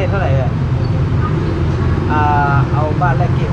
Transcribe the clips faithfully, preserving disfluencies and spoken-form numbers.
เท่าไหร่อ่ะอ่าเอาบ้านแรกเก็บ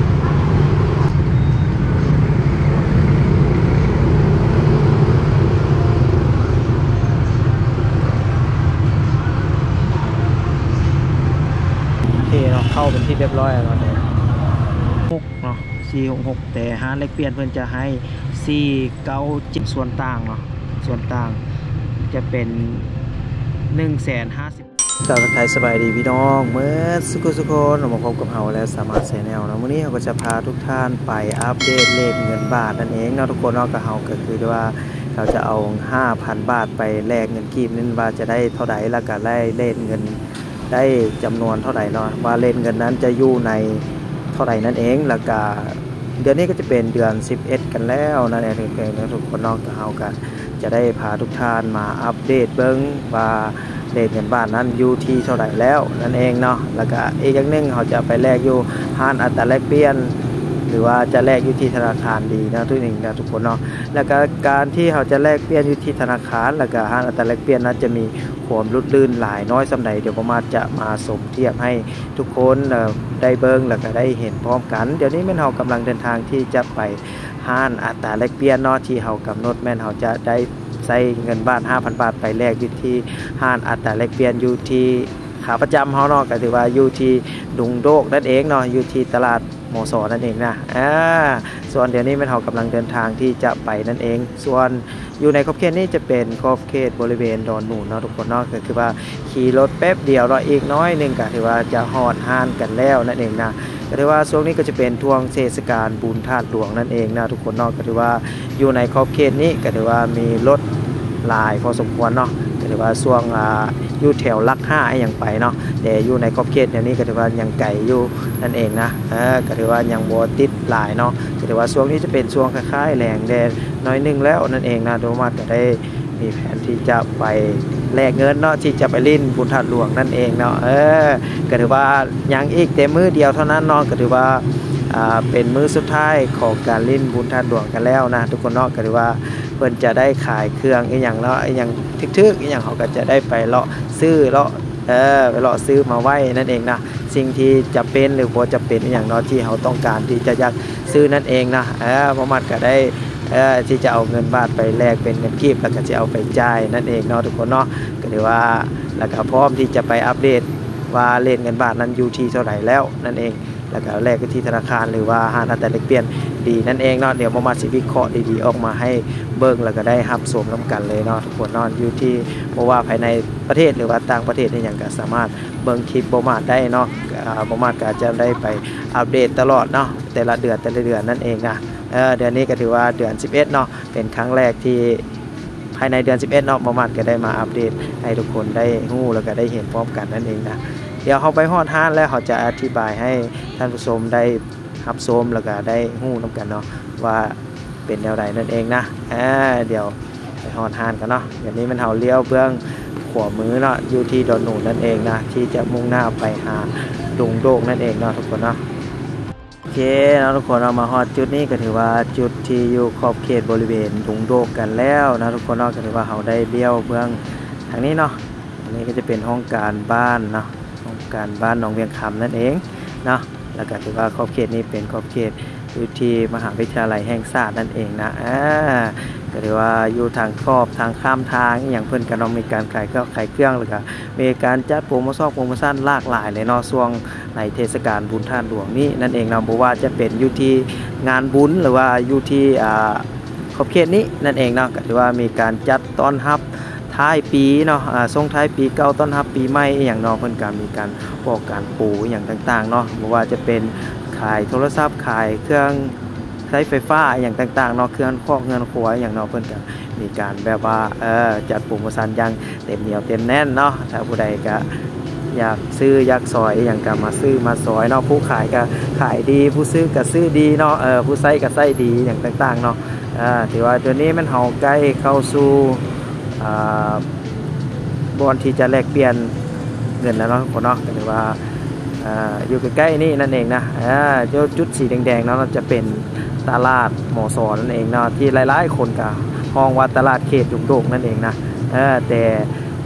โอเคเนาะเข้าเป็นที่เรียบร้อยแล้วเนาะหกเนาะสี่หกหกแต่หาเลขเปลี่ยนเพื่อนจะให้สี่เก้าจิตส่วนต่างเนาะส่วนต่างจะเป็นหนึ่งแสนห้าสิบสาวไทยสบายดีพี่น้องเมื่อสุขสุขคนมาพบกับเราแล้วสามารถใส่แนวนะวันนี้เราก็จะพาทุกท่านไปอัปเดตเลขเงินบาทนั่นเองเนาะทุกคนเนาะกับเราก็คือว่าเราจะเอา ห้าพัน บาทไปแลกเงินกีบนั่นว่าจะได้เท่าไหร่แล้วก็ได้เลขเงินได้จำนวนเท่าไหร่เนาะว่าเลขเงินนั้นจะอยู่ในเท่าไหร่นั่นเองแล้วก็เดือนนี้ก็จะเป็นเดือนสิบเอ็ดกันแล้วนั่นเองทุกคนเนาะกับเราก็จะได้พาทุกท่านมาอัปเดตเบิ้งว่าเลขเงินบาทนั้นอยู่ที่เท่าไหร่แล้วนั่นเองเนาะแล้วก็อีกอย่างหนึ่งเขาจะไปแลกอยู่ห้างอัตราแลกเปลี่ยนหรือว่าจะแลกอยู่ที่ธนาคารดีนะทุกหนึ่งนะทุกคนเนาะแล้วก็การที่เขาจะแลกเปลี่ยนอยู่ที่ธนาคารแล้วก็ห้างอัตราแลกเปลี่ยนนั้นจะมีความรุดลื่นหลายน้อยสำใดเดี๋ยวผมมาจะมาสมเทียบให้ทุกคนได้เบิ้งแล้วก็ได้เห็นพร้อมกันเดี๋ยวนี้แม่นเรากำลังเดินทางที่จะไปห้างอัตราแลกเปลี่ยนเนาะที่เขากำหนดแม่นเขาจะได้ใส่เงินบาท ห้าพัน บาทไปแลกอยู่ที่ห้างอัตราแลกเปลี่ยนอยู่ที่ขาประจำเขาเนาะก็ถือว่าอยู่ที่ดุงโดกนั่นเองเนาะอยู่ที่ตลาดโมโสนั่นเองนะอ่าส่วนเดี๋ยวนี้แม่นเรากำลังเดินทางที่จะไปนั่นเองส่วนอยู่ในขอบเขตนี้จะเป็นขอบเขตบริเวณดอนหนูเนาะทุกคนเนาะก็คือว่าขี่รถแป๊บเดียวเราอีกน้อยนึงก็ถือว่าจะฮอดห้างกันแล้วนั่นเองนะก็ถือว่าช่วงนี้ก็จะเป็นช่วงเทศกาลบุญธาตุหลวงนั่นเองนะทุกคนเนาะก็ถือว่าอยู่ในขอบเขตนี้ก็ถือว่ามีรถลายพอสมควรเนาะก็ถือว่าช่วงอ่าอยู่แถวลักห้าอย่างไปเนาะแต่อยู่ในขอบเขตอย่างนี้ก็ถือว่ายังไกลอยู่นั่นเองนะเออก็ถือว่ายังบ่ติดหลายเนาะก็ถือว่าช่วงนี้จะเป็นช่วงคล้ายๆแรงแดดน้อยนึงแล้วนั่นเองนะโดยมากก็ได้มีแผนที่จะไปแลกเงินเนาะที่จะไปลิ้นบุญธาตุหลวงนั่นเองเนาะเออก็ถือว่ายังอีกแต่มือเดียวเท่านั้นเนาะก็ถือว่าอ่าเป็นมื้อสุดท้ายของการลิ้นบุญธาตุหลวงกันแล้วนะทุกคนเนาะก็ถือว่าเพิ่นจะได้ขายเครื่องอีหยังเนาะอีหยังทึกๆอีหยังเขาก็จะได้ไปเลาะซื้อเลาะเออไปเลาะซื้อมาไว้นั่นเองนะสิ่งที่จะเป็นหรือบ่จะเป็นอีหยังเนาะที่เขาต้องการที่จะอยากซื้อนั่นเองนะเออบ่มักก็ได้เออที่จะเอาเงินบาทไปแลกเป็นเงินกีบแล้วก็จะเอาไปจ่ายนั่นเองเนาะทุกคนเนาะก็ถือว่าแล้วก็พร้อมที่จะไปอัปเดตว่าเลทเงินบาทนั้นอยู่ที่เท่าไหร่แล้วนั่นเองแล้วก็แลกที่ธนาคารหรือว่าห้างอัตราแลกเปลี่ยนดีนั่นเองเนาะเดี๋ยวมามาสิวิเคราะห์ดีๆออกมาให้เบิ่งแล้วก็ได้รับชมน้ำกันเลยเนาะทุกคนเนาะอยู่ที่บ่ว่าภายในประเทศหรือว่าต่างประเทศนี่อย่างก็สามารถเบิ่งคลิปบ่มาได้เนาะบ่มาก็จะได้ไปอัปเดตตลอดเนาะแต่ละเดือนแต่ละเดือนนั่นเองนะเออเดือนนี้ก็ถือว่าเดือนสิบเอ็ดเนาะเป็นครั้งแรกที่ภายในเดือนสิบเอ็ดเนาะบ่มาก็ได้มาอัปเดตให้ทุกคนได้รู้แล้วก็ได้เห็นพร้อมกันนั่นเองนะเดี๋ยวเขาไปฮอดห้างแล้วเขาจะอธิบายให้ท่านผู้ชมได้รับชมแล้วก็ได้รู้นำกันเนาะว่าเป็นแนวใดนั่นเองนะอ่าเดี๋ยวไปฮอดห้างกันเนาะเดี๋ยวนี้มันเฮาเลี้ยวเบื้องขวามือเนาะอยู่ที่ดอนหนูนั่นเองนะที่จะมุ่งหน้าไปหาดุงโดกนั่นเองเนาะทุกคนเนาะโอเคนะทุกคนเรามาฮอดจุดนี้ก็ถือว่าจุดที่อยู่ขอบเขตบริเวณดุงโดกกันแล้วนะทุกคนเนาะก็ถือว่าเขาได้เลี้ยวเบื้องทางนี้เนาะอันนี้ก็จะเป็นห้องการบ้านเนาะห้องการบ้านหนองเวียงคำนั่นเองเนาะแล้วก็ถือว่าขอบเขตนี้เป็นขอบเขตอยู่ที่มหาวิทยาลัยแห่งชาตินั่นเองนะอ่าก็ถือว่าอยู่ทางครอบทางข้ามทางอย่างเพิ่นก็ต้องมีการขายเครื่องขายเครื่องแล้วก็มีการจัดโปรโมชั่นโปรโมชั่นหลากหลายเลยเนาะช่วงในเทศกาลบุญธาตุหลวงนี้นั่นเองเนาะบ่ว่าจะเป็นอยู่ที่งานบุญหรือว่าอยู่ที่อ่าขอบเขตนี้นั่นเองเนาะก็ถือว่ามีการจัดต้อนรับท้ายปีเนาะอ่าส่งท้ายปีเก่าต้อนรับปีใหม่อย่างเนาะเพิ่นก็มีการบอกการปูอย่างต่างๆเนาะบ่ว่าจะเป็นขายโทรศัพท์ขายเครื่องใช้ไฟฟ้าอย่างต่างๆเนาะเครื่องครอบเงินครัวอย่างเนาะเพิ่นก็มีการแบบว่าเออจัดโปรโมชั่นอย่างเต็มเหนียวเต็มแน่นเนาะถ้าผู้ใดก็อยากซื้ออยากซอยอย่างก็มาซื้อมาซอยเนาะผู้ขายก็ขายดีผู้ซื้อก็ซื้อดีเนาะเออผู้ใช้ก็ใช้ดีอย่างต่างๆเนาะอ่าถือว่าตัวนี้มันเฮาใกล้เข้าสู่อ่าบอนที่จะแลกเปลี่ยนเงินแล้วเนาะคนเนาะก็ถือว่าอยู่ใกล้ๆนี่นั่นเองนะจุดสีแดงๆเนาะจะเป็นตลาดหมอสอนนั่นเองเนาะที่หลายๆคนกับห้องว่าตลาดเขตดุงโดกนั่นเองนะแต่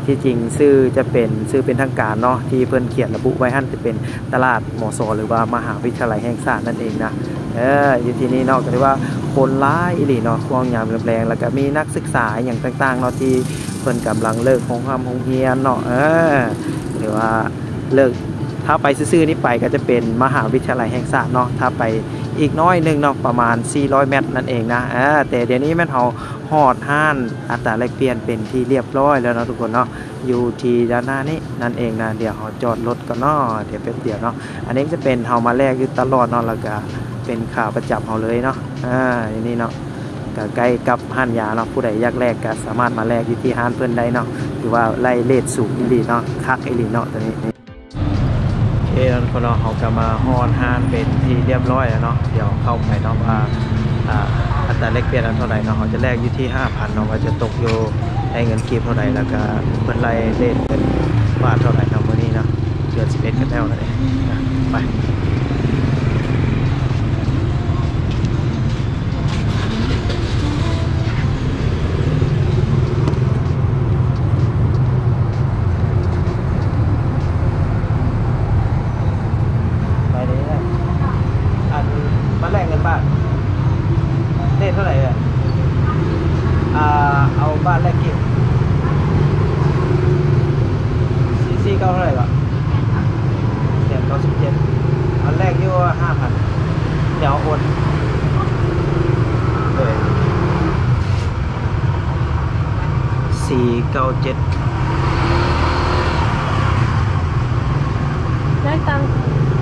ที่จริงชื่อจะเป็นชื่อเป็นทางการเนาะที่เพิ่นเขียนระบุไว้หั่นจะเป็นตลาดมสหรือว่ามหาวิทยาลัยแห่งชาตินั่นเองนะเอออยู่ที่นี่เนาะก็เรียกว่าคนร้ายอีหลีเนาะช่วงยามแรงๆแล้วก็มีนักศึกษาอย่างต่างๆเนาะที่เพิ่นกำลังเลิกของความโรงเรียนเนาะเออหรือว่าเลิกถ้าไปซื่อๆนี่ไปก็จะเป็นมหาวิทยาลัยแห่งชาติเนาะถ้าไปอีกน้อยนึงเนาะประมาณสี่ร้อยเมตรนั่นเองนะเออแต่เดี๋ยวนี้แม่นเฮาฮอดห้านอัตราแลกเปลี่ยนเป็นที่เรียบร้อยแล้วเนาะทุกคนเนาะอยู่ที่ด้านหน้านี้นั่นเองนะเดี๋ยวเฮาจอดรถก่อนเนาะเดี๋ยวแป๊บเดียวเนาะอันนี้จะเป็นเฮามาแลกอยู่ตลอดเนาะแล้วก็เป็นขาประจำเฮาเลยเนาะอ่าอย่างนี้เนาะก็ใกล้กับห้านยาเนาะผู้ใดอยากแลกก็สามารถมาแลกอยู่ที่ห้านเพิ่นได้เนาะหรือว่าไล่เลทสูงอีหลีเนาะคักอีหลีเนาะตัวนี้โอเคแล้วคนเราเขาก็มาฮอนห้านเป็นที่เรียบร้อยแล้วเนาะเดี๋ยวเข้าไปเนาะว่าอัตราแลกเปลี่ยนเท่าไหร่เนาะเขาจะแลกอยู่ที่ ห้าพัน เนาะว่าจะตกอยู่ในเงินกีบเท่าไหร่แล้วก็เพิ่นไล่เลทเป็นบาทเท่าไหร่เนาะมื้อนี้เนาะเดือนสิบเอ็ดกันแล้วนั่นเองไปเท่าไหร่อ่ะอ่าเอาบ้านแรกกี่ซีซีเก้าเท่าไหร่ก่อนเดี๋ยวเก้าสิบเจ็ดอันแรกที่ว่าห้าพันเดี๋ยวโอนเลยสี่เก้าเจ็ดได้ตังค์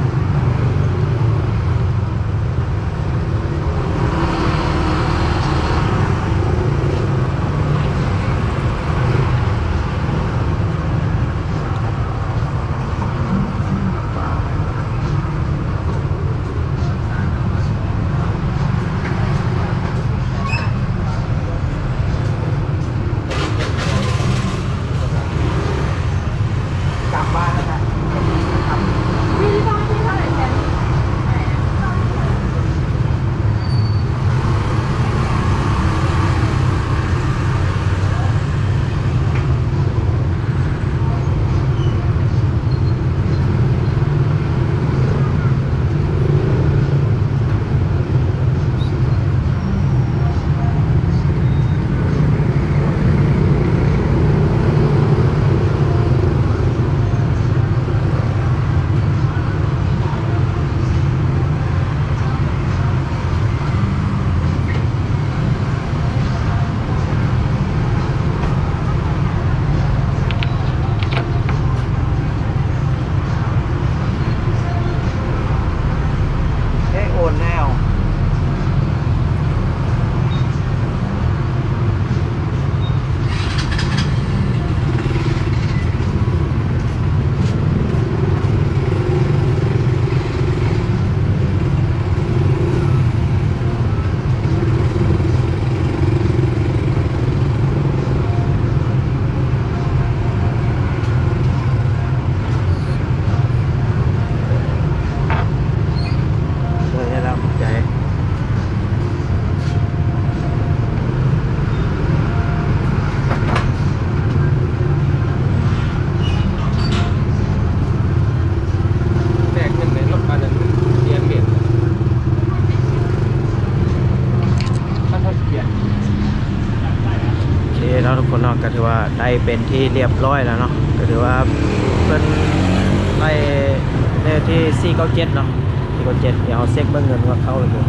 แล้วทุกคนเนาะก็ถือว่าได้เป็นที่เรียบร้อยแล้วเนาะก็ถือว่าเป็นไล่เลขที่สี่เก้าเจ็ดเนาะสี่เก้าเจ็ดเดี๋ยวเอาเซ็กเบิ้งเงินว่าเข้าเลย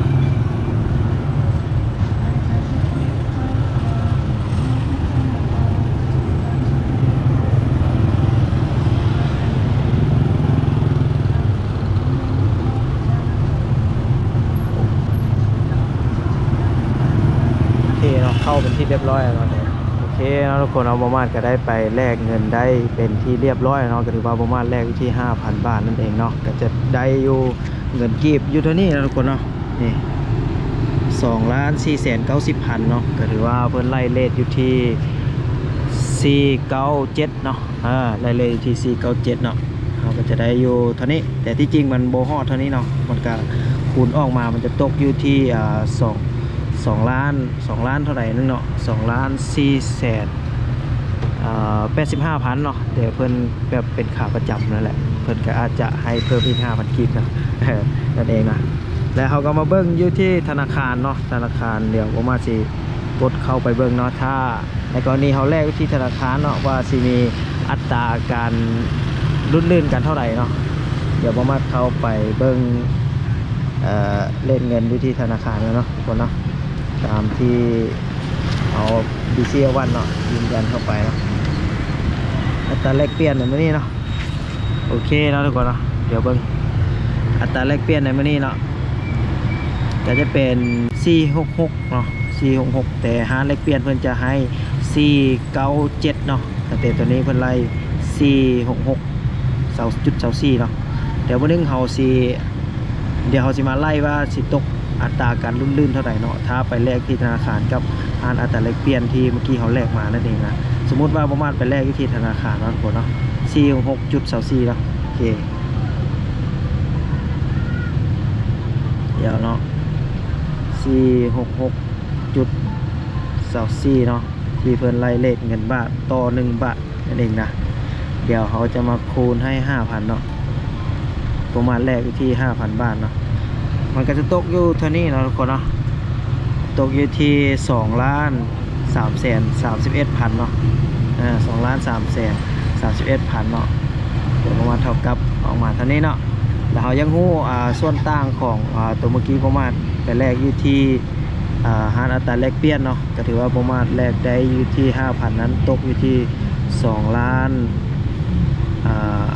โอเคเนาะเข้าเป็นที่เรียบร้อยแล้วโอเคนะทุกคนเอาประมาณก็ได้ไปแลกเงินได้เป็นที่เรียบร้อยเนาะก็ถือว่าประมาณแลกที่ ห้าพัน บาทนั่นเองเนาะก็จะได้อยู่เงินกีบอยู่เท่านี้นะทุกคนเนาะนี่สองล้านสี่แสนเก้าสิบพันเนาะก็ถือว่าเพิ่นไล่เลทอยู่ที่สี่เก้าเจ็ดเนาะอ่าไล่เลทอยู่ที่สี่เก้าเจ็ดเนาะเราก็จะได้อยู่เท่านี้แต่ที่จริงมันโบฮอดเท่านี้เนาะมันก็คูณออกมามันจะตกอยู่ที่อ่าสองสองล้านสองล้านเท่าไหร่นึงเนาะสองล้านสี่แสนอ่แปดสิบห้าพันเนาะแต่เพิ่นแบบเป็นขาประจำนั่นแหละเพิ่นก็อาจจะให้เพิ่มอีกห้าพันกีบนะนั่นเองนะแล้วเขาก็มาเบิ้งอยู่ที่ธนาคารเนาะธนาคารเดี๋ยวผมมาสิกดเข้าไปเบิ้งเนาะถ้าในกรณีเขาแลกที่ธนาคารเนาะว่าสิมีอัตราการรุ่นลื่นกันเท่าไหร่เนาะเดี๋ยวผมมาเข้าไปเบิ้งเอ่อเล่นเงินอยู่ที่ธนาคารเนาะทุกคนเนาะตามที่เอาบีซีวันเนาะยืนยันเข้าไปเนาะอัตราแลกเปลี่ยนในมื้อนี้เนาะโอเคเนาะทุกคนเนาะเดี๋ยวเบิ้งอัตราแลกเปลี่ยนในมื้อนี้เนาะก็จะเป็นสี่หกหกเนาะสี่หกหกแต่หาแลกเปลี่ยนเพิ่นจะให้สี่เก้าเจ็ดเนาะแต่ตัวนี้เพิ่นไล่สี่หกหกเสาจุดเสาสี่เนาะเดี๋ยววันนึงเขาสิเดี๋ยวเขาสิมาไล่ว่าสิตกอัตราการรุ่นลื่นเท่าไหร่เนาะถ้าไปแลกที่ธนาคารกับอ่านอัตราแลกเปลี่ยนที่เมื่อกี้เขาแลกมานั่นเองนะสมมุติว่าประมาณไปแลกที่ธนาคารเนาะทุกคนเนาะสี่หกหกจุดเสาสี่เนาะโอเคเดี๋ยวเนาะสี่หกหกจุดเสาสี่เนาะที่เพิ่นไล่เลขเงินบาทต่อหนึ่งบาทนั่นเองนะเดี๋ยวเขาจะมาคูณให้ห้าพันเนาะประมาณแรกอยู่ที่ห้าพันบาทเนาะมันก็จะตกอยู่เท่านี้เนาะทุกคนเนาะตกอยู่ที่สองล้านสามแสนสามสิบเอ็ดพันเนาะอ่าสองล้านสามแสนสามสิบเอ็ดพันเนาะเดี๋ยวประมาณเท่ากับออกมาเท่านี้เนาะแล้วเขายังหู้อ่าส่วนต่างของอ่าตัวเมื่อกี้ประมาณไปแรกอยู่ที่อ่าหารอัตราแลกเปลี่ยนเนาะก็ถือว่าประมาณแลกได้อยู่ที่ห้าพันนั้นตกอยู่ที่สองล้านอ่า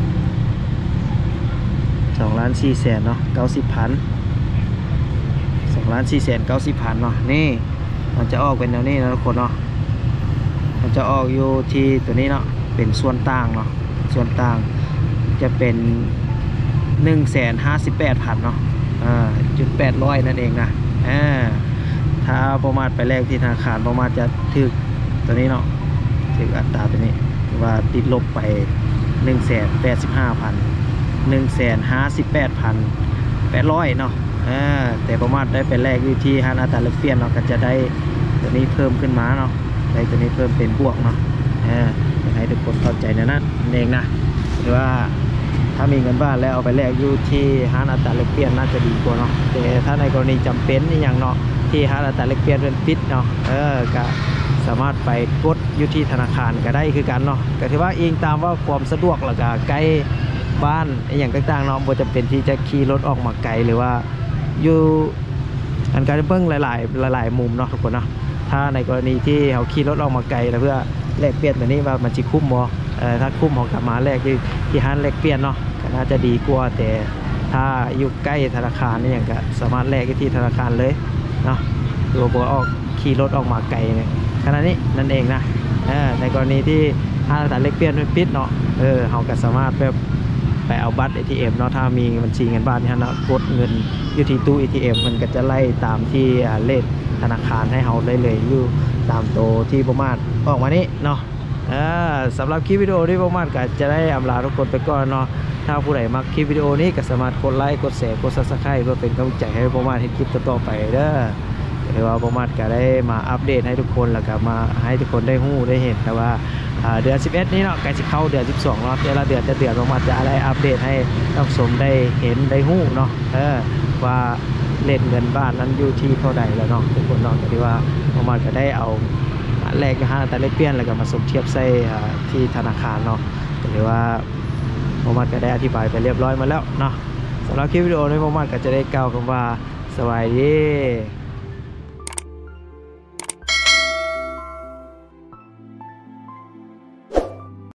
สองล้านสี่แสนเนาะเก้าสิบพันสองล้านสี่แสนเก้าสิบพันเนาะนี่มันจะออกเป็นแนวนี้นะทุกคนเนาะมันจะออกอยู่ที่ตัวนี้เนาะเป็นส่วนต่างเนาะส่วนต่างจะเป็นหนึ่งแสนห้าสิบแปดพันเนาะอ่าจุดแปดร้อยนั่นเองนะอ่าถ้าประมาณไปแลกที่ธนาคารประมาณจะถึกตัวนี้เนาะถึกอัตราตัวนี้ว่าติดลบไปหนึ่งแสนแปดสิบห้าพันหนึ่งแสนห้าสิบแปดพันแปดร้อยเนาะอ่าแต่ประมาณได้ไปแลกอยู่ที่หารอัตราแลกเปลี่ยนเนาะก็จะได้ตัวนี้เพิ่มขึ้นมาเนาะได้ตัวนี้เพิ่มเป็นบวกเนาะอ่าอยากให้ทุกคนเข้าใจนะนั่นเองนะหรือว่าถ้ามีเงินบ้านแล้วเอาไปแลกอยู่ที่หารอัตราแลกเปลี่ยนน่าจะดีกว่าเนาะแต่ถ้าในกรณีจำเป็นอย่างเนาะที่หารอัตราแลกเปลี่ยนเป็นปิดเนาะเออก็สามารถไปกดอยู่ที่ธนาคารก็ได้คือกันเนาะก็ถือว่าเองตามว่าความสะดวกแล้วก็ใกล้บ้านอย่างต่างๆเนาะบ่จำเป็นที่จะขี่รถออกมาไกลหรือว่าอยู่อันการเบิ่งหลายๆหลายๆมุมเนาะทุกคนเนาะถ้าในกรณีที่เขาขี่รถออกมาไกลแล้วเพื่อแลกเปลี่ยนแบบนี้ว่ามันจะคุ้มบ่เอ่อถ้าคุ้มเขากลับมาแลกที่ที่ห้างแลกเปลี่ยนเนาะก็น่าจะดีกว่าแต่ถ้าอยู่ใกล้ธนาคารนี่อย่างก็สามารถแลกที่ธนาคารเลยเนาะตัวบ่ออกขี่รถออกมาไกลเนี่ยขณะนี้นั่นเองนะเออในกรณีที่ห้างแลกเปลี่ยนมันปิดเนาะเออเขาก็สามารถแบบไปเอาบัตร เอ ที เอ็ม เนาะถ้ามีบัญชีเงินบาทนี่ฮะนะกดเงินอยู่ที่ตู้ เอ ที เอ็ม มันก็จะไล่ตามที่เลขธนาคารให้เขาได้เลยอยู่ตามโตที่ประมาณออกมานี้เนาะสำหรับคลิปวิดีโอที่ประมาณก็จะได้อำลาทุกคนไปก่อนเนาะถ้าผู้ใดมักคลิปวิดีโอนี้ก็สามารถกดไลค์กดแชร์กด ซับสไครบ์ เพื่อเป็นกำลังใจให้ประมาณให้คลิปต่อๆไปเด้อหรือว่าประมาณก็ได้มาอัปเดตให้ทุกคนแล้วก็มาให้ทุกคนได้ฮู้ได้เห็นแต่ว่าเดือนสิบเอ็ดนี้เนาะใกล้จะเข้าเดือนสิบสองเนาะแต่ละเดือนจะเดือนประมาณจะอะไรอัปเดตให้ท่านผู้ชมได้เห็นได้ฮู้เนาะเออว่าเลทเงินบ้านนั้นอยู่ที่เท่าใดแล้วเนาะทุกคนเนาะก็ที่ว่าประมาณก็ได้เอาแลกนะฮะแต่เลขเปลี่ยนแล้วก็มาสมเทียบใส่ที่ธนาคารเนาะหรือว่าประมาณก็ได้อธิบายไปเรียบร้อยมาแล้วเนาะสำหรับคลิปวิดีโอนี้ประมาณก็จะได้กล่าวคำว่าสวัสดี